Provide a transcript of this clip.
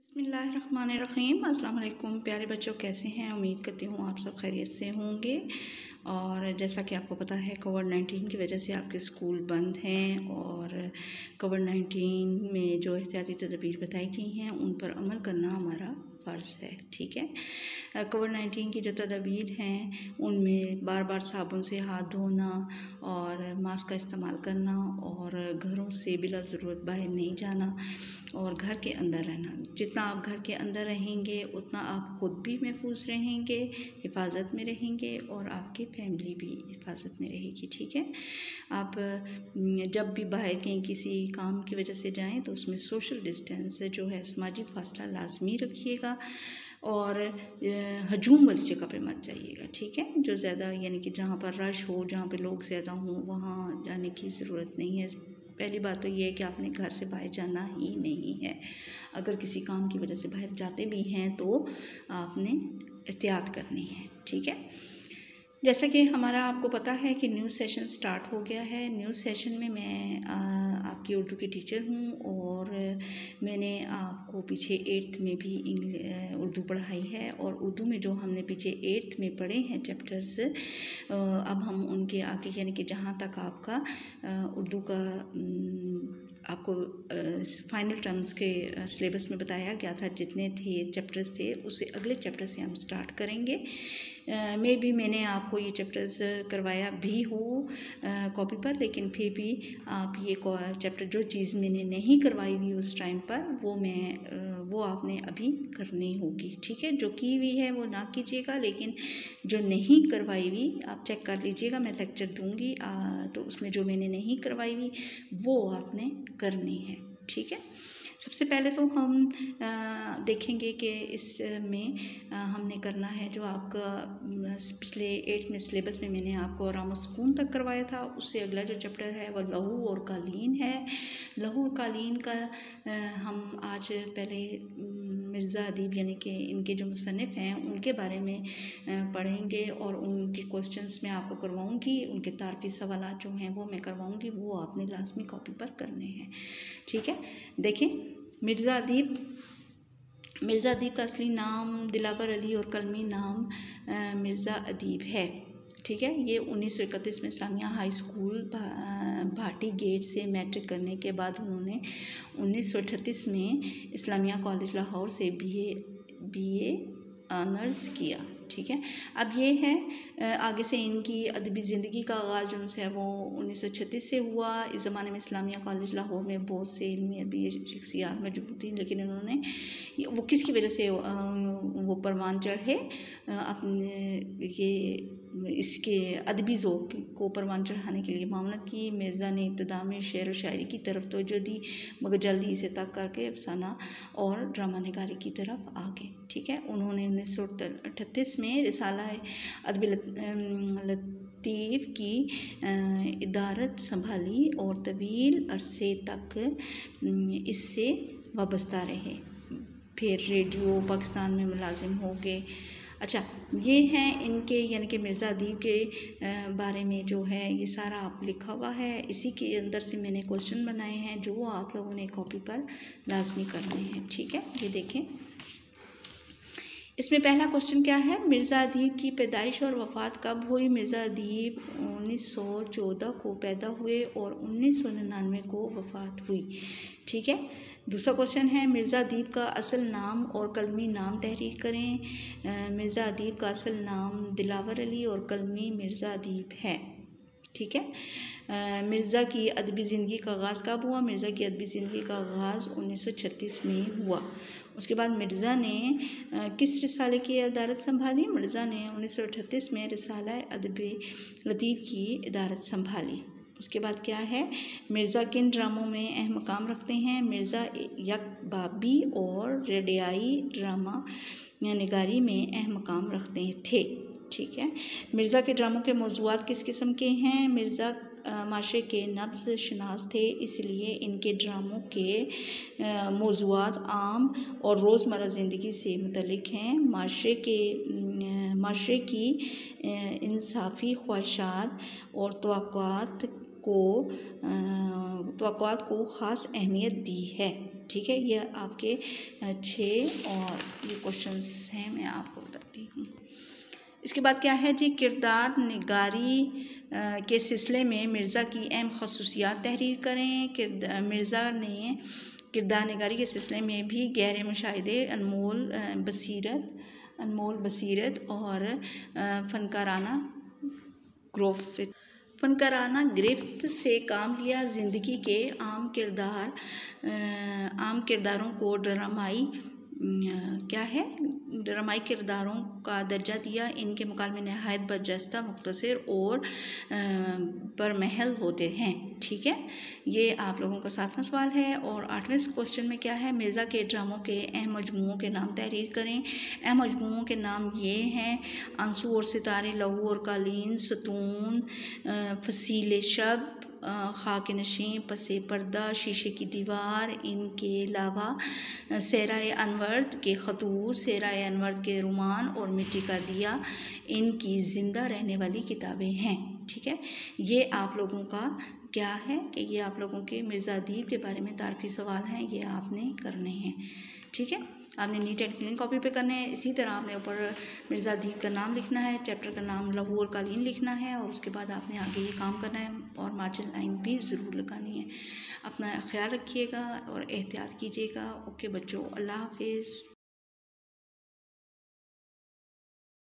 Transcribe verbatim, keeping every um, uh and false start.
बिस्मिल्लाहिर्रहमानिर्रहीम। अस्सलाम वालेकुम प्यारे बच्चों, कैसे हैं? उम्मीद करती हूँ आप सब खैरियत से होंगे। और जैसा कि आपको पता है, कोविड नाइन्टीन की वजह से आपके स्कूल बंद हैं और कोविड नाइन्टीन में जो एहतियाती तदबीर बताई गई हैं उन पर अमल करना हमारा फ़र्ज़ है। ठीक है, कोविड नाइन्टीन की जो तदबीर हैं उनमें बार बार साबुन से हाथ धोना और मास्क का इस्तेमाल करना और घरों से बिला ज़रूरत बाहर नहीं जाना और घर के अंदर रहना। जितना आप घर के अंदर रहेंगे उतना आप ख़ुद भी महफूज रहेंगे, हिफाजत में रहेंगे और आपकी फैमिली भी हिफाजत में रहेगी। ठीक है, आप जब भी बाहर कहीं किसी काम की वजह से जाएं तो उसमें सोशल डिस्टेंस जो है, सामाजिक फासला लाजमी रखिएगा और हजूम वाली जगह पे मत जाइएगा। ठीक है, जो ज़्यादा यानी कि जहाँ पर रश हो, जहाँ पे लोग ज़्यादा हों, वहाँ जाने की ज़रूरत नहीं है। पहली बात तो ये है कि आपने घर से बाहर जाना ही नहीं है। अगर किसी काम की वजह से बाहर जाते भी हैं तो आपने एहतियात करनी है। ठीक है, जैसा कि हमारा आपको पता है कि न्यू सेशन स्टार्ट हो गया है। न्यू सेशन में मैं आ, आपकी उर्दू की टीचर हूँ और मैंने आपको पीछे एट्थ में भी उर्दू पढ़ाई है और उर्दू में जो हमने पीछे एट्थ में पढ़े हैं चैप्टर्स, अब हम उनके आगे यानी कि जहाँ तक आपका उर्दू का आपको फाइनल टर्म्स के सिलेबस में बताया गया था, जितने थे चैप्टर्स थे, उससे अगले चैप्टर से हम स्टार्ट करेंगे। मे भी मैंने आपको ये चैप्टर्स करवाया भी हो कॉपी पर, लेकिन फिर भी आप ये चैप्टर जो चीज़ मैंने नहीं करवाई हुई उस टाइम पर वो मैं वो आपने अभी करनी होगी। ठीक है, जो की हुई है वो ना कीजिएगा, लेकिन जो नहीं करवाई हुई आप चेक कर लीजिएगा। मैं लेक्चर दूंगी आ, तो उसमें जो मैंने नहीं करवाई हुई वो आपने करनी है। ठीक है, सबसे पहले तो हम आ, देखेंगे कि इसमें हमने करना है जो आपका पिछले एट्थ में सिलेबस में मैंने आपको राम सुकून तक करवाया था, उससे अगला जो चैप्टर है वह लहू और कालीन है। लहू और कालीन का आ, हम आज पहले मिर्ज़ा अदीब यानी कि इनके जो मुसन्निफ़ हैं उनके बारे में पढ़ेंगे और उनके क्वेश्चंस मैं आपको करवाऊंगी। उनके तारफ़ी सवाल जो हैं वो मैं करवाऊंगी, वो आपने लाजमी कॉपी पर करने हैं। ठीक है, देखें, मिर्ज़ा अदीब मिर्ज़ा अदीब का असली नाम दिलावर अली और कलमी नाम मिर्ज़ा अदीब है। ठीक है, ये उन्नीस सौ इकतीस में Islamia high school Bhati gate से मैट्रिक करने के बाद उन्होंने उन्नीस सौ अड़तीस में इस्लामिया कॉलेज लाहौर से बीए बीए ऑनर्स किया। ठीक है, अब ये है आगे से इनकी अदबी ज़िंदगी का आगाज़ उनसे वो उन्नीस सौ छत्तीस से हुआ। इस ज़माने में इस्लामिया कॉलेज लाहौर में बहुत से इल्मी अदबी शख्सियात मौजूद थी, लेकिन इन्होंने वो किसकी वजह से वो परवान चढ़े, अपने ये इसके अदबी ज़ौक़ को परवान चढ़ाने के लिए मामलत की। मिर्ज़ा ने इब्तिदा में शेर व शायरी की तरफ तवज्जो दी, मगर जल्दी इसे तक करके अफसाना और ड्रामा निगारी की तरफ आ गए। ठीक है, उन्होंने उन्नीस सौ अड़तीस में रिसाला अदब लतीफ़ की इदारत संभाली और तवील अरसे तक इससे वाबस्ता रहे। फिर रेडियो पाकिस्तान में मुलाजिम हो गए। अच्छा, ये हैं इनके यानी कि मिर्ज़ा अदीब के बारे में जो है ये सारा आप लिखा हुआ है। इसी के अंदर से मैंने क्वेश्चन बनाए हैं जो आप लोगों ने कॉपी पर लाजमी करने हैं। ठीक है, ये देखें, इसमें पहला क्वेश्चन क्या है, मिर्ज़ा अदीब की पैदाइश और वफ़ात कब हुई? मिर्ज़ा अदीब उन्नीस सौ चौदह को पैदा हुए और उन्नीस सौ निन्यानवे को वफ़ात हुई। ठीक है, दूसरा क्वेश्चन है, मिर्ज़ा अदीब का असल नाम और कलमी नाम तहरीर करें। मिर्ज़ा अदीब का असल नाम दिलावर अली और कलमी मिर्ज़ा अदीब है। ठीक है, मिर्ज़ा की अदबी ज़िंदगी का आगाज़ कब हुआ? मिर्ज़ा की अदबी ज़िंदगी का आगाज़ उन्नीस सौ छत्तीस में हुआ। उसके बाद मिर्ज़ा ने किस रिसाले की इदारत संभाली? मिर्ज़ा ने उन्नीस सौ अड़तीस में रिसाला अदब लतीफ़ की इदारत संभाली। उसके बाद क्या है, मिर्ज़ा किन ड्रामों में अहम मकाम रखते हैं? मिर्ज़ा यकबाबी और रेडियाई ड्रामा निगारी में अहम मकाम रखते थे। ठीक है, मिर्ज़ा के ड्रामों के मौज़ूआत किस किस्म के हैं? मिर्ज़ा माशरे के नब्ज़ शनास थे, इसलिए इनके ड्रामों के मौज़ूआत आम और रोज़मर्रा ज़िंदगी से मुतल्लिक़ हैं। माशरे के माशरे की इंसाफ़ी ख्वाहिशात और तवक्कुआत को तवक्कुआत को ख़ास अहमियत दी है। ठीक है। ये आपके छः और ये क्वेश्चंस हैं, मैं आपको बताती हूँ। इसके बाद क्या है जी, किरदार निगारी के सिलसिले में मिर्ज़ा की अहम खसूसियात तहरीर करें। किरदार मिर्ज़ा ने किरदार निगारी के सिलसिले में भी गहरे मुशाहिदे, अनमोल बसीरत अनमोल बसीरत और फ़नकाराना ग्रोफ फ़नकाराना गिरफ्त से काम लिया। ज़िंदगी के आम किरदार आम किरदारों को ड्रामाई क्या है ड्रामाई किरदारों का दर्जा दिया। इनके मुकाबले में नहायत बर्जस्ता, मुख्तसर और बरमहल होते हैं। ठीक है, ये आप लोगों का सातवां सवाल है। और आठवें क्वेश्चन में क्या है, मिर्ज़ा के ड्रामों के अहम मजमूओं के नाम तहरीर करें। अहम मजमूओं के नाम ये हैं, आंसू और सितारे, लहू और कालीन, सतून, फसीले शब, खाक नशीं, पसे पर्दा, शीशे की दीवार। इनके अलावा सेराए अनवर्द के खतूत, सेराए अनवर्द के रुमान और मिट्टी का दिया इनकी ज़िंदा रहने वाली किताबें हैं। ठीक है, ये आप लोगों का क्या है कि ये आप लोगों के मिर्ज़ा अदीब के बारे में तारफ़ी सवाल हैं, ये आपने करने हैं। ठीक है, आपने नीट एंड क्लीन कॉपी पे करने हैं। इसी तरह आपने ऊपर मिर्ज़ा अदीब का नाम लिखना है, चैप्टर का नाम लहू और कालीन लिखना है, और उसके बाद आपने आगे ये काम करना है और मार्जिन लाइन भी ज़रूर लगानी है। अपना ख्याल रखिएगा और एहतियात कीजिएगा। ओके बच्चों, अल्लाह हाफिज़।